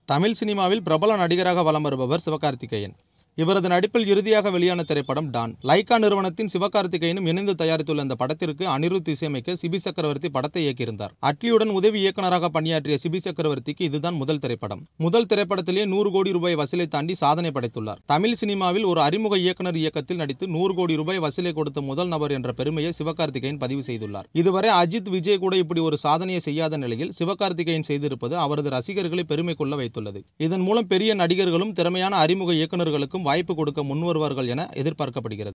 தமிழ் சினிமாவில் பிரபல நடிகராக வலம் வருபவர் சிவகார்த்திகேயன். இவரது நடிப்பில் இறுதியாக வெளியான திரைப்படம் டான். லைகா நிறுவனத்தின் சிவகார்த்திகேயனும் இணைந்து தயாரித்துள்ள இந்த படத்திற்கு அனிருத் இசையமைக்க சிபி சக்கரவர்த்தி படத்தை இயக்கியிருந்தார். அட்லியுடன் உதவி இயக்குநராக பணியாற்றிய சிபி சக்கரவர்த்திக்கு இதுதான் முதல் திரைப்படம். முதல் திரைப்படத்திலேயே 100 கோடி ரூபாய் வசூலை தாண்டி சாதனை படைத்துள்ளார். தமிழ் சினிமாவில் ஒரு அறிமுக இயக்குனர் இயக்கத்தில் நடித்து 100 கோடி ரூபாய் வசூலை கொடுத்த முதல் நபர் என்ற பெருமையை சிவகார்த்திகேயன் பதிவு செய்துள்ளார். இதுவரை அஜித், விஜய் கூட இப்படி ஒரு சாதனையை செய்யாத நிலையில் சிவகார்த்திகேயன் செய்திருப்பது அவரது ரசிகர்களை பெருமை கொள்ள வைத்துள்ளது. இதன் மூலம் பெரிய நடிகர்களும் திறமையான அறிமுக இயக்குநர்களுக்கும் வாய்ப்பு கொடுக்க முன்வருவார்கள் என எதிர்பார்க்கப்படுகிறது.